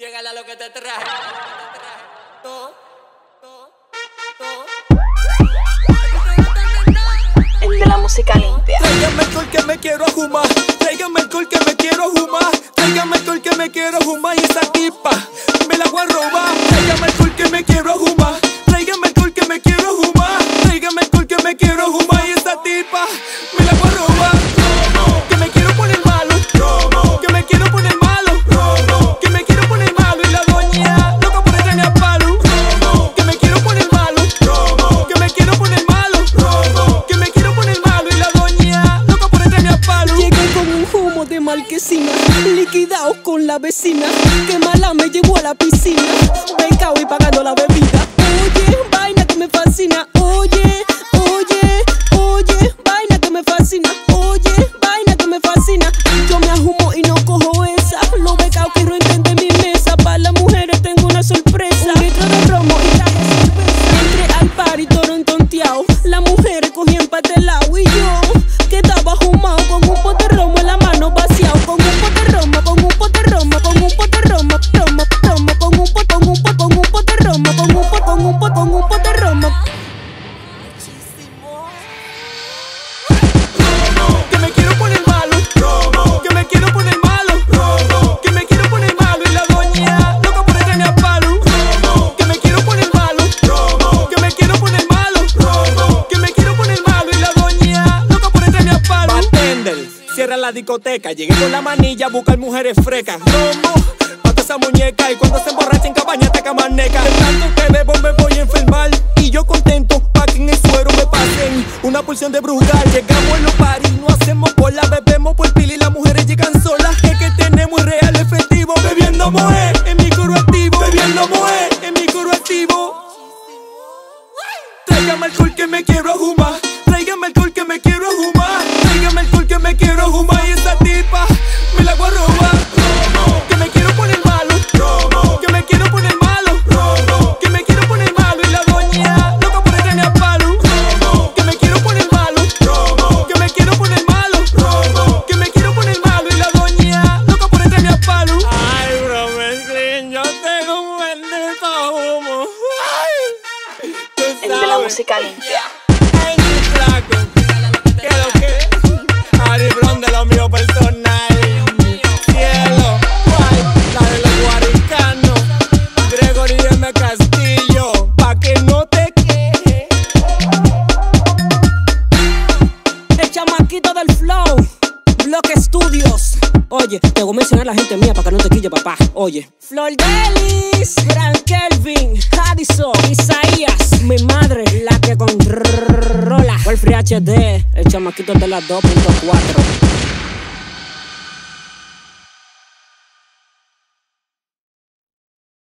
Llégale a lo que te traje. El de la música limpia. Tráigame alcohol que me quiero fumar. Tráigame alcohol que me quiero fumar. Tráigame alcohol que me quiero fumar. Y esa tipa me la voy a robar. Tráigame alcohol que me quiero fumar. Tráigame alcohol que me quiero fumar. Tráigame alcohol que me quiero fumar. Y esa tipa me la voy a robar. Que me quiero poner malo. Que me quiero poner malo. Que me quiero poner malo. Y la doña loca por echarme a palo. Que me quiero poner malo. Que me quiero poner malo. Que me quiero poner malo. Y la doña loca por echarme a palo. Llegué con un humo de marquesina, liquidados con la vecina, que mala me llevó a la piscina, becao y pagando la bebida. Oye, vaina que me fascina. Oye, oye, oye, vaina que me fascina. Oye, vaina que me fascina. Yo me ajumo y no cojo esa. Los becaos que roenten de mi mesa. Para las mujeres tengo una sorpresa. Un litro de romo y traje cerveza. Entré al party todo entonteado. Las mujeres cogían pa' este lado y yo quedaba ajumado con un pote de romo en la mano vaciado. Con un pote de romo, con un pote de romo, con un pote de romo, romo, romo, con un pote, con un pote, con un pote de romo, con un pote, con un pote, con un pote de romo. Que me quiero poner malo. Que me quiero poner malo. Que me quiero poner malo. Y la doña loca por echarme a palo. Que me quiero poner malo. Que me quiero poner malo. Que me quiero poner malo. Y la doña loca por echarme a palo. Bartender, cierra la discoteca. Llegué con la manilla a buscar mujeres frecas. Romo, pato esa muñeca. Y cuando se emborracha en cabaña te camaneca. De tanto que bebo me voy a enfermar. Y yo contento pa' que en el suero me pasen una porción de brugal. Llegamos en los paris, no hacemos bola. Bebemos por pila y las mujeres llegan solas. Es que tenemos real efectivo. Bebiendo moe en mi coro activo. Bebiendo moe en mi coro activo. Tráigame alcohol que me quiero fumar. Tráigame alcohol que me quiero fumar. Tráigame alcohol que me quiero fumar. Y esa tipa me la voy a robar. Que me quiero poner malo. Que me quiero poner malo. Que me quiero poner malo. Y la doña loca por echarme a palo. Que me quiero poner malo. Que me quiero poner malo. Que me quiero poner malo. Y la doña loca por echarme a palo. Ay, bro, Mesclin, yo tengo un bendito humo. Ay, tú El de la sabes. música limpia. Ay, mi flaco, ¿qué es lo que? Ari Brown de lo mío personal. Cielo, guay, la de los guaricanos. Gregory M. Castillo, pa' que no te quejes. El chamaquito del flow, Bloque Studios. Oye, te voy a mencionar a la gente mía para que no te quille, papá. Oye, Flor Delis, Gran Kelvin, Addison, Isaías, mi madre, la que controla. Wolfrey HD, el chamaquito de la 2.4.